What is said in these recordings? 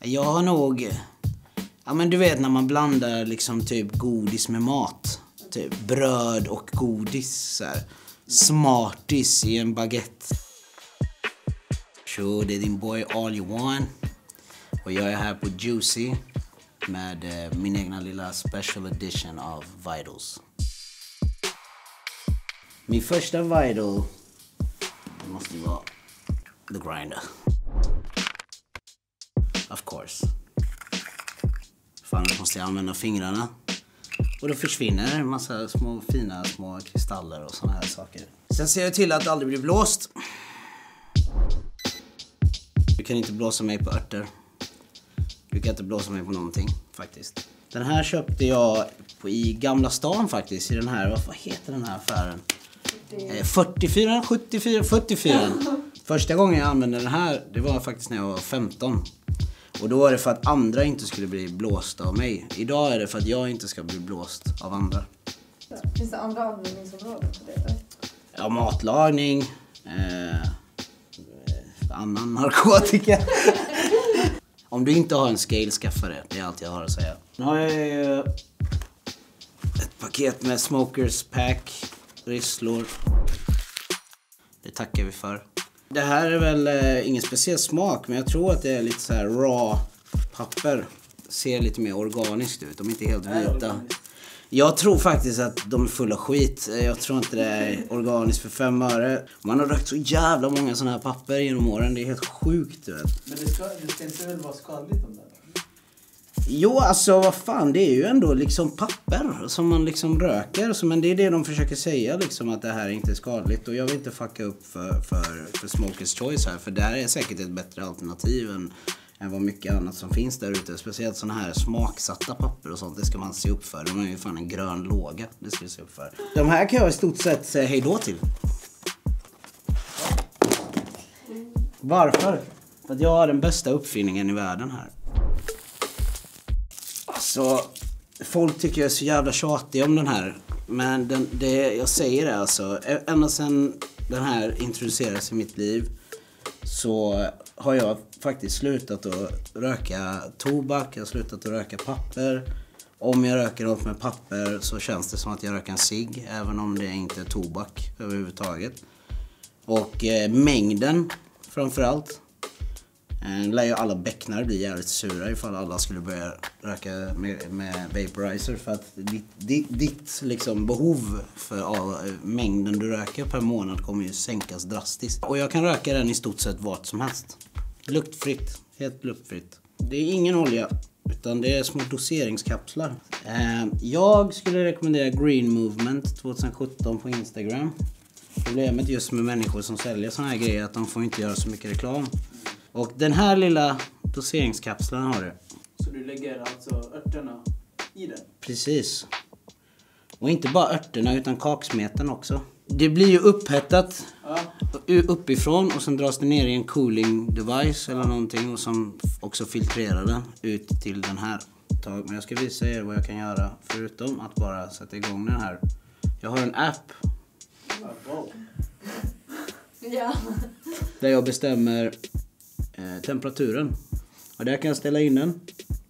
Jag har nog... Ja, men du vet när man blandar liksom typ godis med mat. Typ bröd och godis. Så här. Smarties i en baguette. Så det är din boy All You Want. Och jag är här på Juicy med min egna lilla special edition av Vitals. Min första Vital måste vara The Grinder. Of course. Fan, jag måste använda fingrarna. Och då försvinner en massa små fina små kristaller och såna här saker. Sen ser jag till att det aldrig blir blåst. Du kan inte blåsa mig på örter. Du kan inte blåsa mig på någonting faktiskt. Den här köpte jag i Gamla stan faktiskt. I den här, vad heter den här affären? 44, 74, 44. Första gången jag använde den här, det var faktiskt när jag var 15. Och då var det för att andra inte skulle bli blåsta av mig. Idag är det för att jag inte ska bli blåst av andra. Finns det andra användningsområden för det? Ja, matlagning. Annan narkotika. Om du inte har en scale, skaffa det. Det är allt jag har att säga. Nu har jag ett paket med smokers pack, risslor. Det tackar vi för. Det här är väl ingen speciell smak, men jag tror att det är lite så här raw papper. Ser lite mer organiskt ut, de är inte helt vita. Jag tror faktiskt att de är fulla skit. Jag tror inte det är organiskt för 5 öre. Man har rökt så jävla många sådana här papper genom åren. Det är helt sjukt, du vet. Men det ska inte väl vara skadligt om det? Jo, alltså vad fan, det är ju ändå liksom papper som man liksom röker. Men det är det de försöker säga, liksom, att det här inte är skadligt. Och jag vill inte fucka upp för Smokers Choice här. För det här är säkert ett bättre alternativ än vad mycket annat som finns där ute. Speciellt såna här smaksatta papper och sånt, det ska man se upp för. De är ju fan en grön låga, det ska vi se upp för. De här kan jag i stort sett säga hej då till. Varför? För att jag har den bästa uppfinningen i världen här. Alltså, folk tycker jag är så jävla tjatig om den här. Men jag säger det alltså. Ända sedan den här introducerades i mitt liv så har jag faktiskt slutat att röka tobak. Jag har slutat att röka papper. Om jag röker något med papper så känns det som att jag röker en cigg. Även om det inte är tobak överhuvudtaget. Och mängden framförallt. Lär ju alla bäcknar bli jävligt sura ifall alla skulle börja röka med vaporizer. För att ditt liksom behov av mängden du röker per månad kommer ju sänkas drastiskt. Och jag kan röka den i stort sett vart som helst. Luktfritt, helt luktfritt. Det är ingen olja, utan det är små doseringskapslar. Jag skulle rekommendera Green Movement 2017 på Instagram. Problemet just med människor som säljer såna här grejer är att de får inte göra så mycket reklam. Och den här lilla doseringskapseln har du. Så du lägger alltså örterna i den? Precis. Och inte bara örterna utan kaksmeten också. Det blir ju upphettat uppifrån och sen dras det ner i en cooling device eller någonting och som också filtrerar den ut till den här. Men jag ska visa er vad jag kan göra förutom att bara sätta igång den här. Jag har en app. Ja. Där jag bestämmer temperaturen. Och där kan jag ställa in den.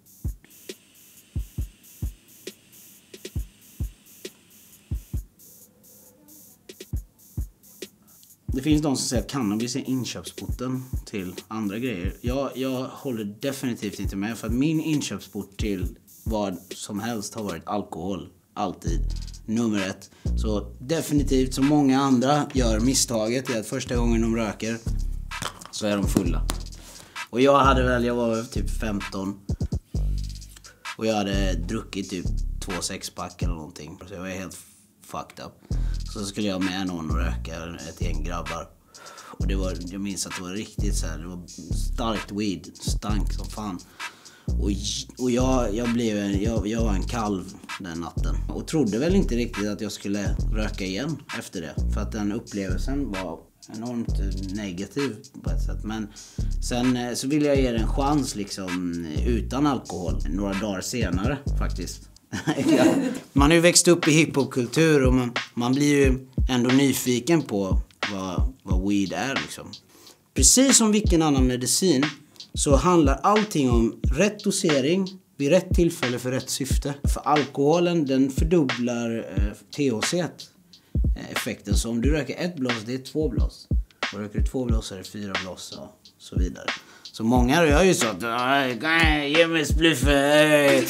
Det finns de som säger att cannabis är inköpsporten till andra grejer. Jag håller definitivt inte med. För att min inköpsport till vad som helst har varit alkohol. Alltid. Nummer 1. Så definitivt som många andra gör misstaget är att första gången de röker så är de fulla. Och jag var typ 15. Och jag hade druckit typ 2 6-pack eller någonting. Så jag var helt fucked up. Så skulle jag med någon och röka, ett gäng grabbar. Och jag minns att det var riktigt så här, det var starkt weed, stank som fan. Och jag var en kalv den natten. Och trodde väl inte riktigt att jag skulle röka igen efter det. För att den upplevelsen var enormt negativ på ett sätt. Men sen så ville jag ge den en chans liksom utan alkohol några dagar senare faktiskt. Man har ju växt upp i hiphopkultur och man blir ju ändå nyfiken på vad weed är liksom. Precis som vilken annan medicin så handlar allting om rätt dosering vid rätt tillfälle för rätt syfte. För alkoholen, den fördubblar THC-effekten. Så om du röker 1 blås, det är 2 blås. Och röker du 2 blås är det 4 blås och så vidare. Så många gör ju så att ge mig spliffer.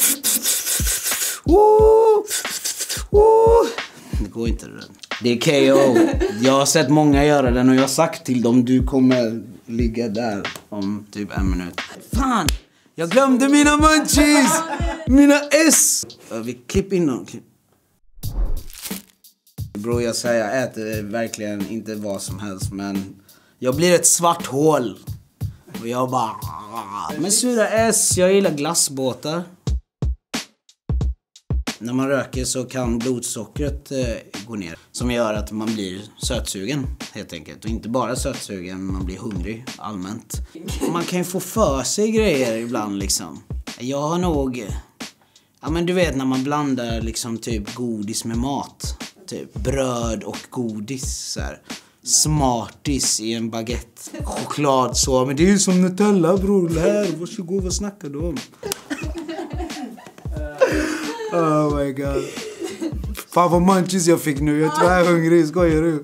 Det går inte det. Det är KO. Jag har sett många göra den och jag har sagt till dem du kommer ligga där om typ 1 minut. Fan! Jag glömde mina munchies! Mina S! Vi klipper in dem. Bro, jag säger jag äter verkligen inte vad som helst, men jag blir ett svart hål. Och jag bara... Men sura S, jag gillar glassbåtar. När man röker så kan blodsockret gå ner. Som gör att man blir sötsugen helt enkelt. Och inte bara sötsugen, man blir hungrig allmänt. Man kan ju få för sig grejer ibland liksom. Jag har nog... Ja men du vet när man blandar liksom typ godis med mat. Typ bröd och godis så här. Smartis i en baguette. Choklad så. Men det är ju som Nutella bror. Här, varsågod, vad snackar du om? Oh my god. Fan vad munchies jag fick nu. Jag är hungrig, skojar du?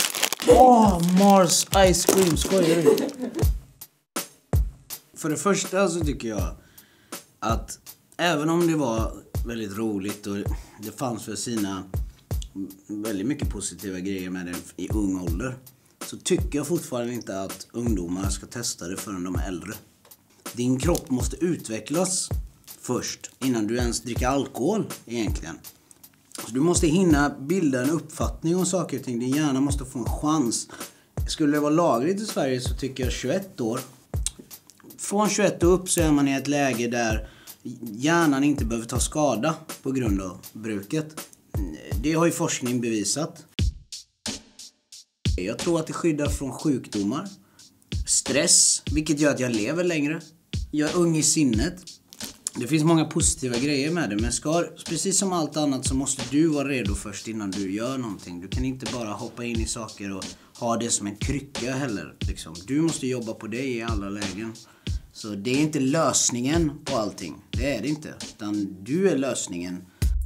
Mars ice cream, skojar du? För det första så tycker jag att även om det var väldigt roligt och det fanns för sina väldigt mycket positiva grejer med det i ung ålder, så tycker jag fortfarande inte att ungdomar ska testa det förrän de är äldre. Din kropp måste utvecklas först innan du ens dricker alkohol egentligen. Så du måste hinna bilda en uppfattning om saker och ting. Din hjärna måste få en chans. Skulle det vara lagligt i Sverige så tycker jag 21 år. Från 21 och upp så är man i ett läge där hjärnan inte behöver ta skada på grund av bruket. Det har ju forskning bevisat. Jag tror att det skyddar från sjukdomar. Stress, vilket gör att jag lever längre. Jag är ung i sinnet. Det finns många positiva grejer med det. Men precis som allt annat så måste du vara redo först innan du gör någonting. Du kan inte bara hoppa in i saker och ha det som en krycka heller. Liksom. Du måste jobba på det i alla lägen. Så det är inte lösningen på allting. Det är det inte. Utan du är lösningen.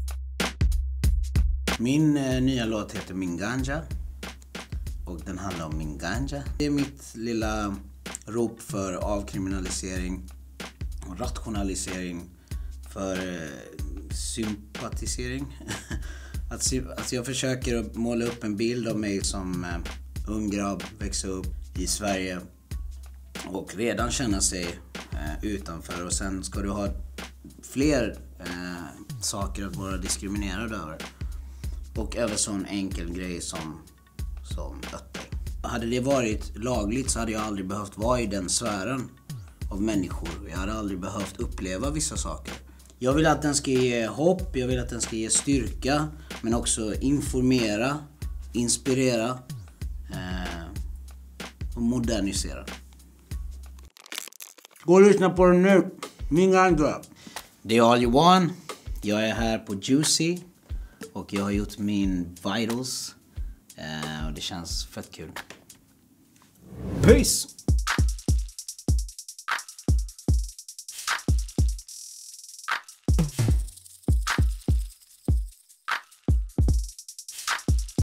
Min nya låt heter Min Ganja. Och den handlar om min ganja. Det är mitt lilla rop för avkriminalisering och rationalisering, för sympatisering. Att jag försöker att måla upp en bild av mig som ung grabb, växa upp i Sverige och redan känna sig utanför. Och sen ska du ha fler saker att vara diskriminerad över. Och över sån enkel grej som ötter. Hade det varit lagligt så hade jag aldrig behövt vara i den sfären av människor. Jag hade aldrig behövt uppleva vissa saker. Jag vill att den ska ge hopp, jag vill att den ska ge styrka, men också informera, inspirera och modernisera. Gå och lyssna på den nu. Min andra. Det är All You Want. Jag är här på Juicy och jag har gjort min vitals. Och det känns fett kul. Peace!